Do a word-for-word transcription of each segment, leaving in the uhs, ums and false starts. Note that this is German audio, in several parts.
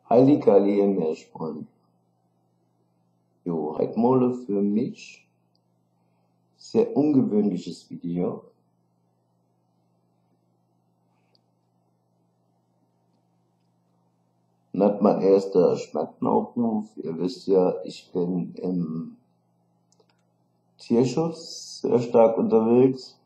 Halligalli im Meeressporn. Jo, heute mal für mich sehr ungewöhnliches Video. Nicht mein erster Spendenaufruf. Ihr wisst ja, ich bin im Tierschutz sehr stark unterwegs.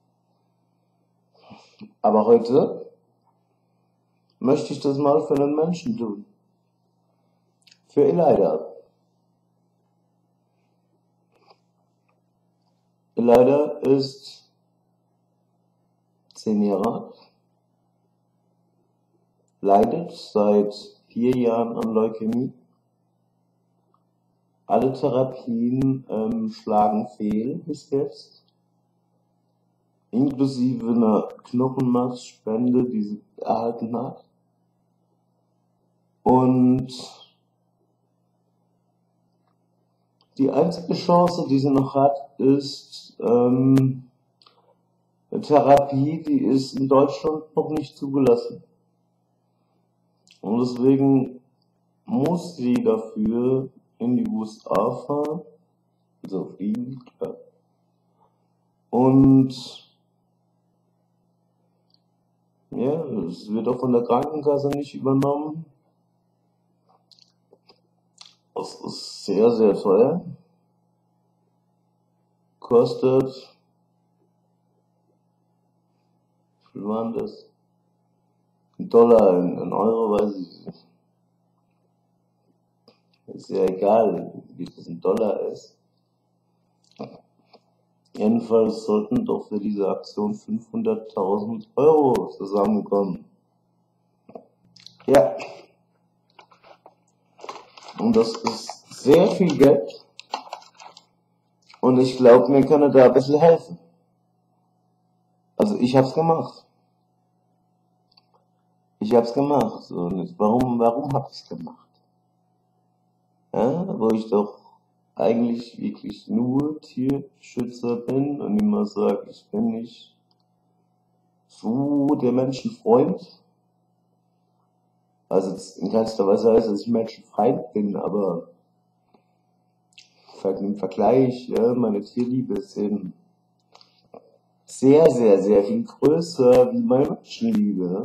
Aber heute möchte ich das mal für einen Menschen tun. Für Elida. Elida ist zehn Jahre alt, leidet seit vier Jahren an Leukämie. Alle Therapien ähm, schlagen fehl bis jetzt, inklusive einer Knochenmarksspende, die sie erhalten hat. Und die einzige Chance, die sie noch hat, ist ähm, eine Therapie, die ist in Deutschland noch nicht zugelassen. Und deswegen muss sie dafür in die U S A fahren, also fliegen, klar. Und ja, es wird auch von der Krankenkasse nicht übernommen. Das ist sehr, sehr teuer. Kostet, wie viel waren das? Ein Dollar, ein, ein Euro, weiß ich nicht. Ist ja egal, wie das ein Dollar ist. Jedenfalls sollten doch für diese Aktion fünfhunderttausend Euro zusammenkommen. Ja. Und das ist sehr viel Geld. Und ich glaube, mir kann er da ein bisschen helfen. Also ich hab's gemacht. Ich hab's gemacht. Und jetzt, warum, warum hab ich's gemacht? Ja, wo ich doch eigentlich wirklich nur Tierschützer bin und immer sage, ich bin nicht so der Menschenfreund. Also in keinster Weise heißt, dass ich Menschenfeind bin, aber im Vergleich, ja, meine Tierliebe ist eben sehr, sehr, sehr viel größer wie meine Menschenliebe.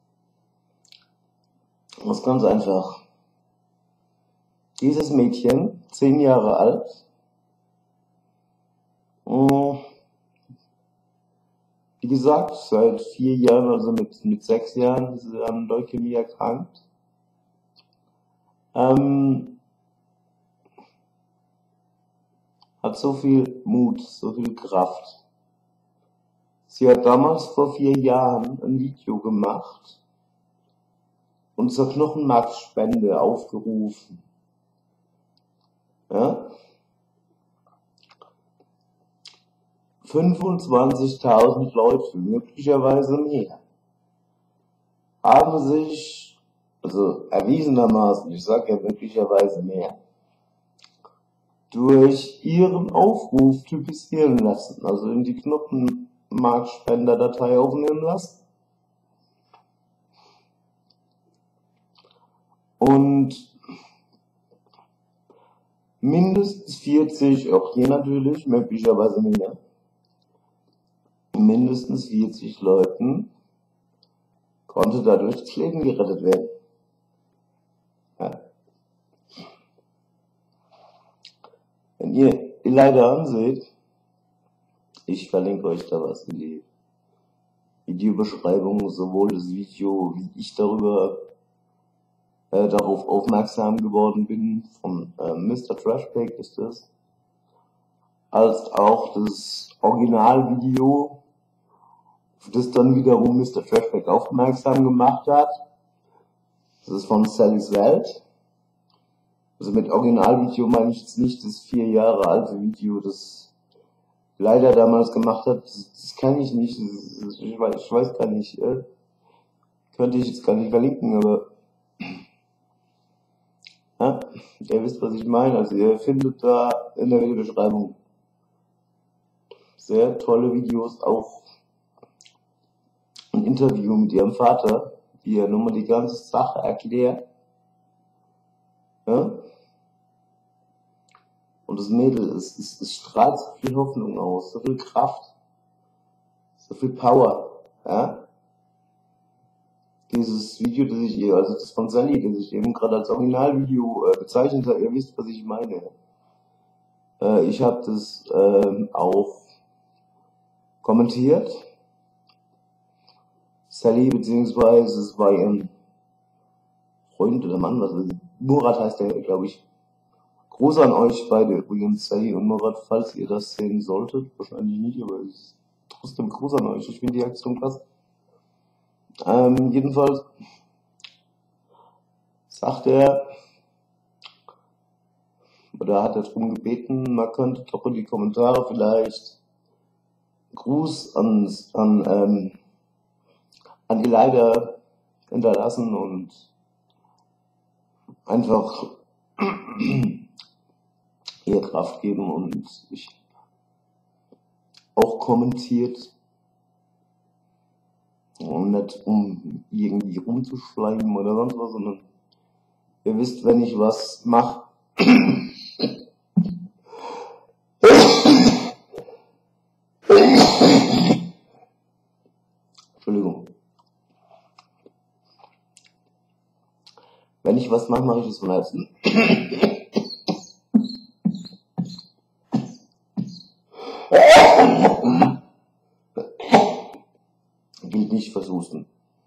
Das ist ganz einfach. Dieses Mädchen, zehn Jahre alt, wie gesagt, seit vier Jahren, also mit, mit sechs Jahren, ist sie an Leukämie erkrankt. Ähm, hat so viel Mut, so viel Kraft. Sie hat damals vor vier Jahren ein Video gemacht und zur Knochenmarksspende aufgerufen. Ja? fünfundzwanzigtausend Leute, möglicherweise mehr, haben sich, also erwiesenermaßen, ich sage ja möglicherweise mehr, durch ihren Aufruf typisieren lassen, also in die Knochenmarkspender-Datei aufnehmen lassen. Und mindestens vierzig, auch hier natürlich, möglicherweise mehr, mindestens vierzig Leuten konnte dadurch das Leben gerettet werden. Ja. Wenn ihr Elida anseht, ich verlinke euch da was in die Videobeschreibung, sowohl das Video, wie ich darüber äh, darauf aufmerksam geworden bin, von äh, Mister Trashbag ist das, als auch das Originalvideo, das dann wiederum Mister Trashbag aufmerksam gemacht hat. Das ist von Sallys Welt. Also mit Originalvideo meine ich jetzt nicht das vier Jahre alte Video, das leider damals gemacht hat. Das, das kann ich nicht, das, das, ich, weiß, ich weiß gar nicht, äh, könnte ich jetzt gar nicht verlinken, aber ja, ihr wisst, was ich meine. Also ihr findet da in der Videobeschreibung sehr tolle Videos, auch ein Interview mit ihrem Vater, wie er nochmal die ganze Sache erklärt. Ja? Und das Mädel, es, es, es strahlt so viel Hoffnung aus, so viel Kraft, so viel Power. Ja? Dieses Video, das ich ihr, also das von Sally, das ich eben gerade als Originalvideo äh, bezeichnet habe, ihr wisst, was ich meine. Äh, ich habe das ähm, auch kommentiert. Sally, beziehungsweise es war ihren Freund oder Mann, was weiß ich. Murat heißt der, glaube ich. Gruß an euch beide übrigens, Sally und Murat, falls ihr das sehen solltet. Wahrscheinlich nicht, aber es ist trotzdem Gruß an euch. Ich finde die Aktion krass. Ähm, jedenfalls sagt er, oder hat er darum gebeten, man könnte doch in die Kommentare vielleicht Gruß an, an, ähm, an die Leider hinterlassen und einfach ihr Kraft geben, und ich auch kommentiert, und nicht um irgendwie rumzuschleimen oder sonst was, sondern ihr wisst, wenn ich was mache, Entschuldigung, wenn ich was mache, mache ich es von Herzen. Gilt nicht fürs Husten.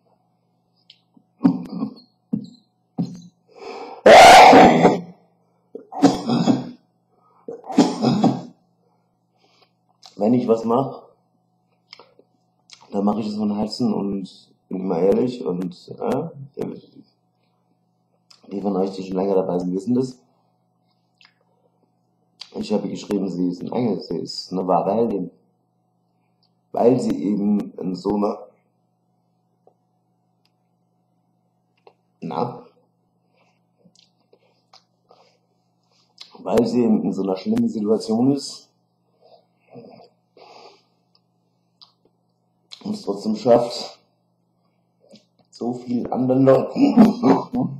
Wenn ich was mache, dann mache ich es von Herzen und bin immer ehrlich, und äh, die von euch, die schon länger dabei sind, wissen das. Ich habe geschrieben, sie ist ein Engel, sie ist eine wahre Heldin, weil sie eben in so einer, na, weil sie eben in so einer schlimmen Situation ist und es trotzdem schafft, so vielen anderen Leuten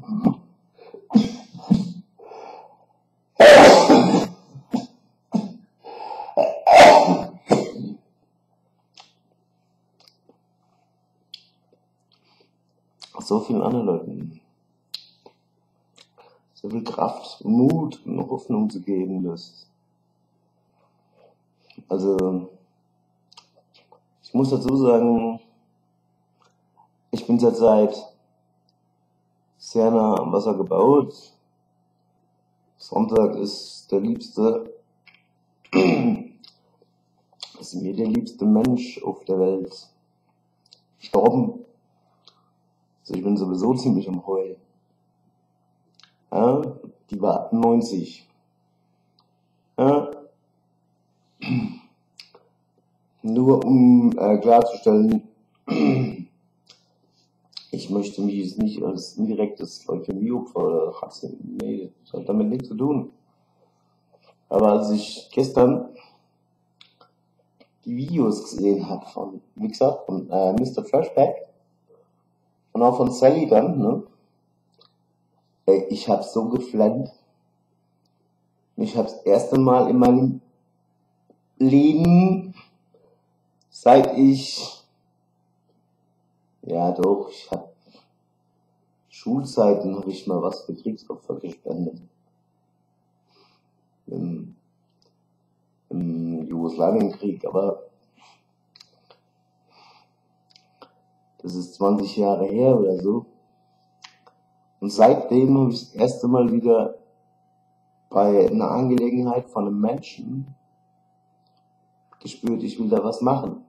so vielen anderen Leuten so viel Kraft, Mut und Hoffnung zu geben, dass, also, ich muss dazu sagen, ich bin zurzeit sehr nah am Wasser gebaut. Sonntag ist der liebste, ist mir der liebste Mensch auf der Welt gestorben. Also ich bin sowieso ziemlich am Heulen. Ja, die war neunzig. Ja, nur um äh, klarzustellen, ich möchte mich jetzt nicht als indirektes Leukämieopfer oder hat's, nee, das hat damit nichts zu tun. Aber als ich gestern die Videos gesehen habe von, wie gesagt, von äh, Mister Trashback und auch von Sally dann, ne, ey, ich hab so geflennt. Ich hab's das erste Mal in meinem Leben, seit ich, ja doch, ich hab Schulzeiten habe ich mal was für Kriegsopfer gespendet. Im, im Jugoslawienkrieg, aber das ist zwanzig Jahre her oder so. Und seitdem habe ich das erste Mal wieder bei einer Angelegenheit von einem Menschen gespürt, ich will da was machen.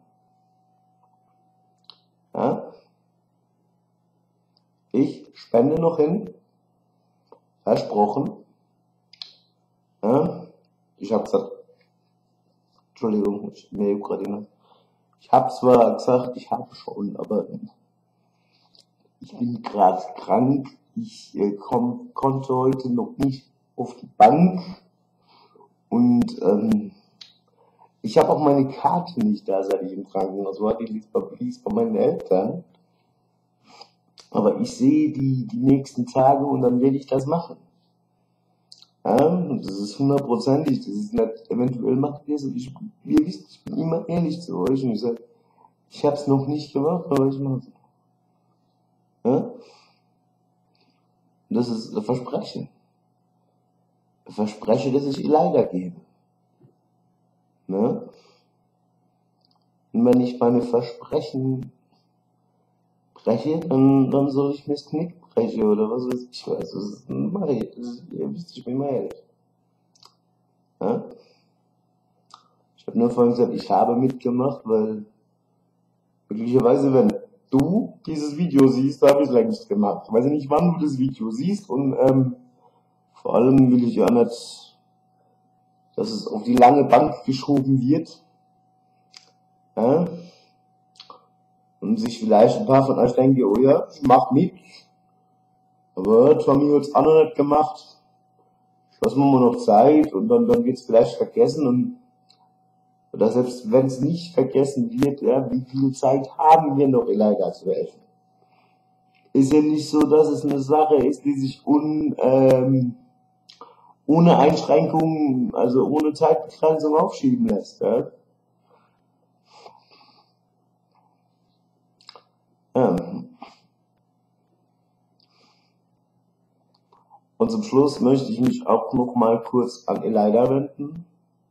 Ja? Ich spende noch hin, versprochen. Ja? Ich habe gesagt, Entschuldigung, ich nee, Ukraine. Ich habe zwar gesagt, ich habe schon, aber ich bin gerade krank. Ich äh, komm, konnte heute noch nicht auf die Bank, und ähm, ich habe auch meine Karte nicht da, seit ich im Krankenhaus war. Die liegt bei, liegt bei meinen Eltern. Aber ich sehe die die nächsten Tage, und dann werde ich das machen. Ja, das ist hundertprozentig, das ist nicht eventuell macht ihr so. Ich, ihr wisst, ich bin immer ehrlich zu euch und ich sage, ich habe es noch nicht gemacht, aber ich mache es. Ja? Und das ist ein Versprechen. Ein Versprechen, das ich leider gebe. Ne? Und wenn ich meine Versprechen breche, dann, dann soll ich mir das Knick brechen oder was weiß ich was. Das ist, mache ich. Das ist, ihr wisst, ich bin mal ehrlich. Ja? Ich habe nur vorhin gesagt, ich habe mitgemacht, weil möglicherweise, wenn du dieses Video siehst, habe ich es längst gemacht. Ich weiß ja nicht, wann du das Video siehst und ähm, vor allem will ich ja nicht, dass es auf die lange Bank geschoben wird. Ja? Und sich vielleicht ein paar von euch denken, oh ja, ich mach mit. Aber Tommy hat es auch noch nicht gemacht. Lassen wir mal noch Zeit und dann, dann wird es vielleicht vergessen. Und oder selbst wenn es nicht vergessen wird, ja, wie viel Zeit haben wir noch, Elijah zu helfen? Ist ja nicht so, dass es eine Sache ist, die sich un, ähm, ohne Einschränkungen, also ohne Zeitbegrenzung aufschieben lässt. Ja? Ja. Und zum Schluss möchte ich mich auch noch mal kurz an Elijah wenden.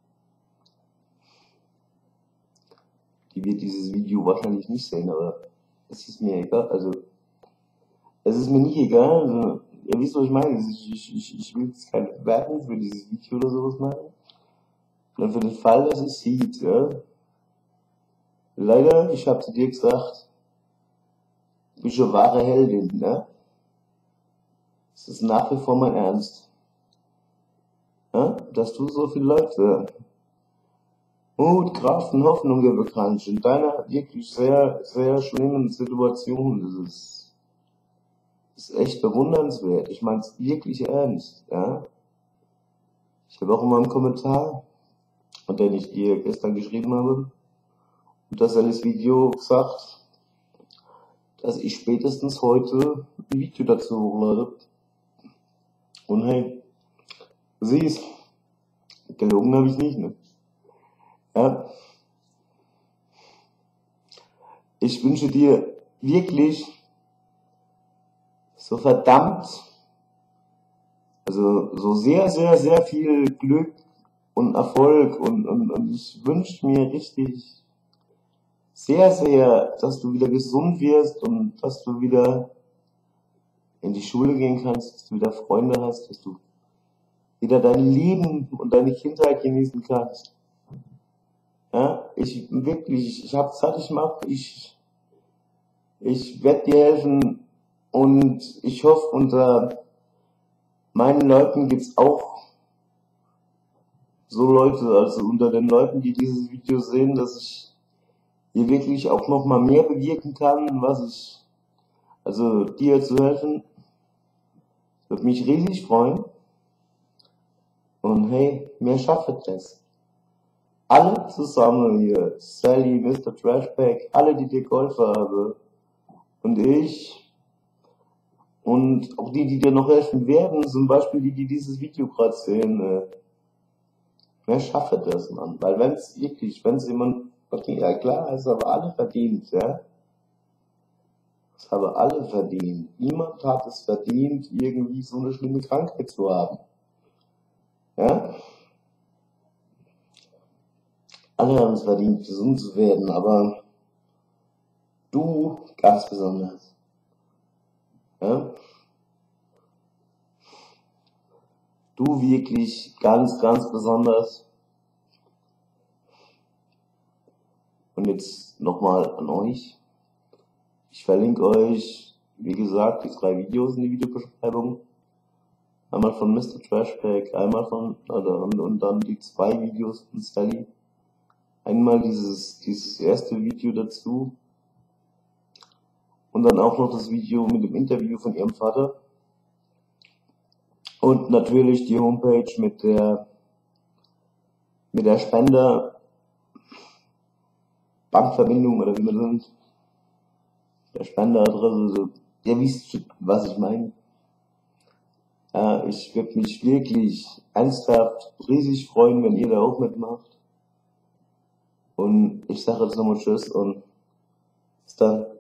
Die wird dieses Video wahrscheinlich nicht sehen, aber es ist mir egal. Also, es ist mir nicht egal. Also, ihr wisst, was ich meine. Ich, ich, ich, ich will jetzt keine Werbung für dieses Video oder sowas machen. Und für den Fall, dass es sieht, ja. Leider, ich habe zu dir gesagt, du bist eine wahre Heldin, ne? Das ist nach wie vor mein Ernst. Ja? Dass du so viele Leute Mut, Kraft und Hoffnung geben kannst in deiner wirklich sehr, sehr schlimmen Situation. Das ist, das ist echt bewundernswert. Ich meine es wirklich ernst, ja. Ich habe auch immer einen Kommentar, den ich dir gestern geschrieben habe, und das als Video gesagt, dass ich spätestens heute ein Video dazu hochlade. Und hey, siehst, gelogen habe ich nicht, ne? Ja. Ich wünsche dir wirklich so verdammt, also so sehr, sehr, sehr viel Glück und Erfolg und, und, und ich wünsche mir richtig sehr, sehr, dass du wieder gesund wirst und dass du wieder in die Schule gehen kannst, dass du wieder Freunde hast, dass du wieder dein Leben und deine Kindheit genießen kannst. Ja, ich wirklich, ich habe Zeit, ich mache, ich, ich werde dir helfen und ich hoffe, unter meinen Leuten gibt's auch so Leute, also unter den Leuten, die dieses Video sehen, dass ich hier wirklich auch noch mal mehr bewirken kann, was ich, also dir zu helfen, würde mich riesig freuen. Und hey, wir schaffen das. Alle zusammen hier, Sally, Mister Trashback, alle, die dir geholfen haben, und ich, und auch die, die dir noch helfen werden, zum Beispiel die, die dieses Video gerade sehen, äh, wer schafft das, Mann? Weil wenn's wirklich, wenn's jemand, okay, ja klar, es haben alle verdient, ja? Es haben alle verdient. Niemand hat es verdient, irgendwie so eine schlimme Krankheit zu haben. Ja? Alle haben es verdient, gesund zu werden, aber du ganz besonders. Ja? Du wirklich ganz, ganz besonders. Und jetzt nochmal an euch. Ich verlinke euch, wie gesagt, die drei Videos in die Videobeschreibung. Einmal von Mister Trashback, einmal von, oder, und, und dann die zwei Videos von Sally. Einmal dieses, dieses erste Video dazu. Und dann auch noch das Video mit dem Interview von ihrem Vater. Und natürlich die Homepage mit der, mit der Spender, Bankverbindung oder wie man das nennt. Der Spenderadresse, so, ihr wisst, was ich meine. Ja, ich würde mich wirklich ernsthaft riesig freuen, wenn ihr da auch mitmacht. Und ich sage jetzt nochmal Tschüss und bis dann.